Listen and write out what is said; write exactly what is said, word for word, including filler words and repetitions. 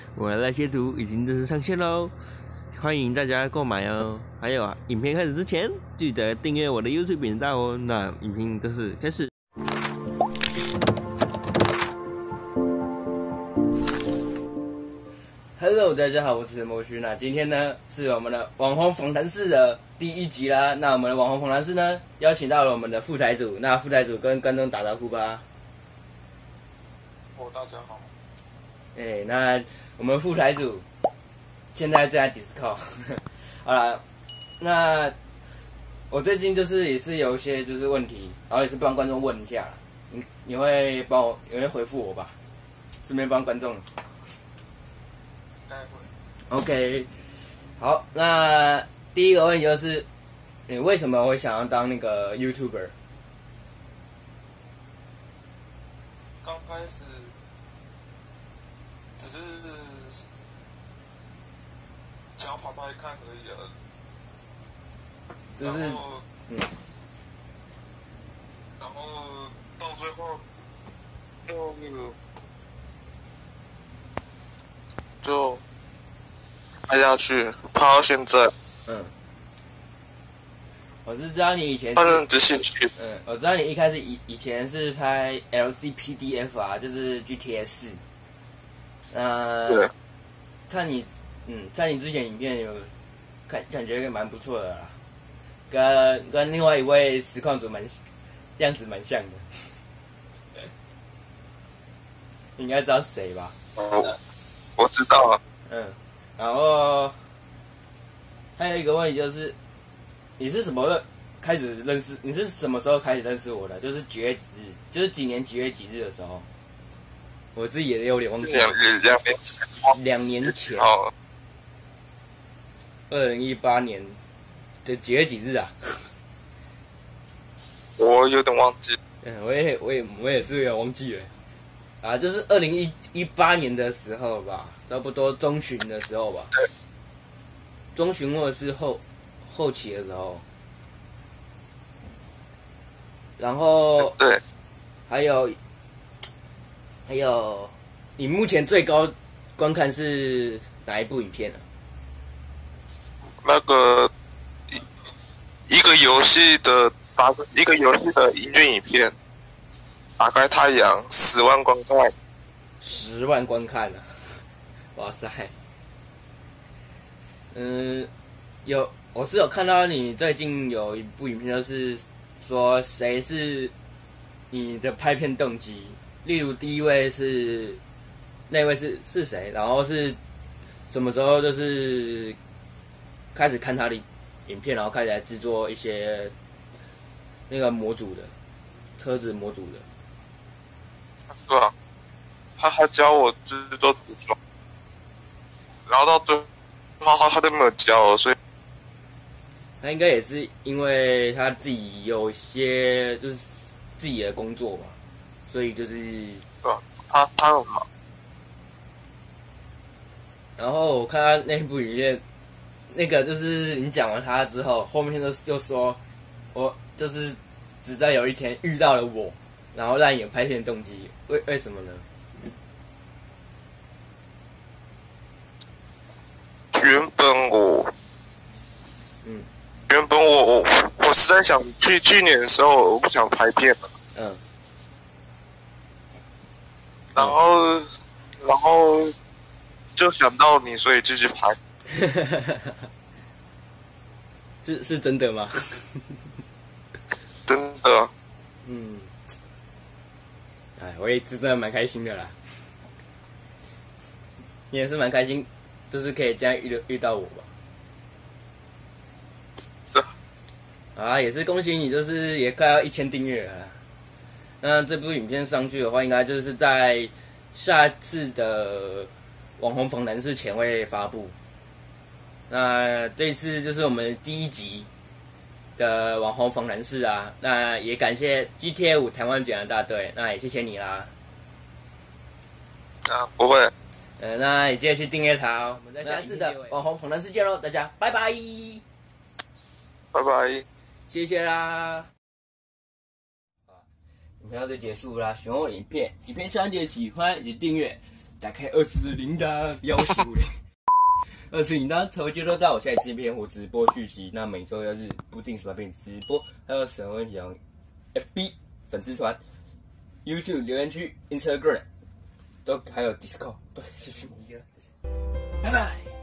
我的那些图已经正式上线喽，欢迎大家购买哦。还有，影片开始之前，记得订阅我的 YouTube 频道哦。那影片正式开始。Hello， 大家好，我是陈柏勋。那今天呢是我们的网红访谈室的第一集啦。那我们的网红访谈室呢，邀请到了我们的副台主。那副台主跟观众打招呼吧。 哦，大家好。 哎、欸，那我们副台主现在在 Discord。好了，那我最近就是也是有一些就是问题，然后也是帮观众问一下，你你会帮我，你会回复我吧？顺便帮观众。 待会。 OK， 好，那第一个问题就是，你为什么会想要当那个 YouTuber？ 刚开始只是想要跑跑看而已啊。 就是， 然后嗯， 然后到最后就那个就拍下去，拍到现在。 嗯，我是知道你以前反正只兴趣。 嗯，我知道你一开始以以前是拍 L C P D F 啊，就是 G T A 四。呃， 对。 看你，嗯，看你之前影片有，感感觉蛮不错的啦，跟跟另外一位实况主蛮样子蛮像的，你应该知道谁吧？ 哦，我知道啊。 嗯，然后还有一个问题就是，你是怎么开始认识？你是什么时候开始认识我的？就是几月几日？就是几年几月几日的时候？我自己也有点忘记了。 两两两年前。 两年前。 好。 二零一八年的几月几日啊？ 我有点忘记。 嗯，我也我也我也是有点忘记了。啊，就是二零一一八年的时候吧，差不多中旬的时候吧。 对。 中旬或者是后后期的时候。然后。 对。 还有。还有，你目前最高观看是哪一部影片啊？ 那个一一个游戏的打一个游戏的音乐影片，打开太阳十万观看， 十万观看啊！哇塞，嗯，有我是有看到你最近有一部影片，就是说谁是你的拍片动机。例如第一位是那位是是谁？然后是什么时候就是开始看他的影片，然后开始来制作一些那个模组的车子模组的。 是吧？他还教我制作涂装，然后到最后他他都没有教我，所以他应该也是因为他自己有些就是自己的工作嘛。所以就是， 对吧？他他很忙。 然后我看他那部影片，那个就是你讲完他之后，后面就就说，我就是只在有一天遇到了我，然后让你有拍片动机，为为什么呢？ 原本我， 嗯， 原本我我我是在想去去年的时候我不想拍片了。 嗯。 然后，然后就想到你，所以继续拍。 是是真的吗？ 真的。 嗯。哎，我也真的蛮开心的啦。你也是蛮开心，就是可以这样遇遇到我吧。 是。 啊，也是恭喜你，就是也快要一千订阅了啦。那这部影片上去的话，应该就是在下次的网红访谈室前会发布。那这次就是我们第一集的网红访谈室啊。那也感谢 G T A 五台湾检查大队，那也谢谢你啦。 啊，不会。 呃，那也记得去订阅它哦。我们在下次的网红访谈室见喽，大家拜拜。 拜拜。 谢谢啦。影片就结束啦，喜欢我的影片，影片希望你喜欢以及订阅， 打开二次铃铛，要求嘞。二次铃铛才会接收到我下一支影片或直播续集。那每周要是不定时发片直播，还有什么讲 F B 粉丝团、YouTube 留言区、Instagram 都还有 Discord 都可以私讯我。拜拜。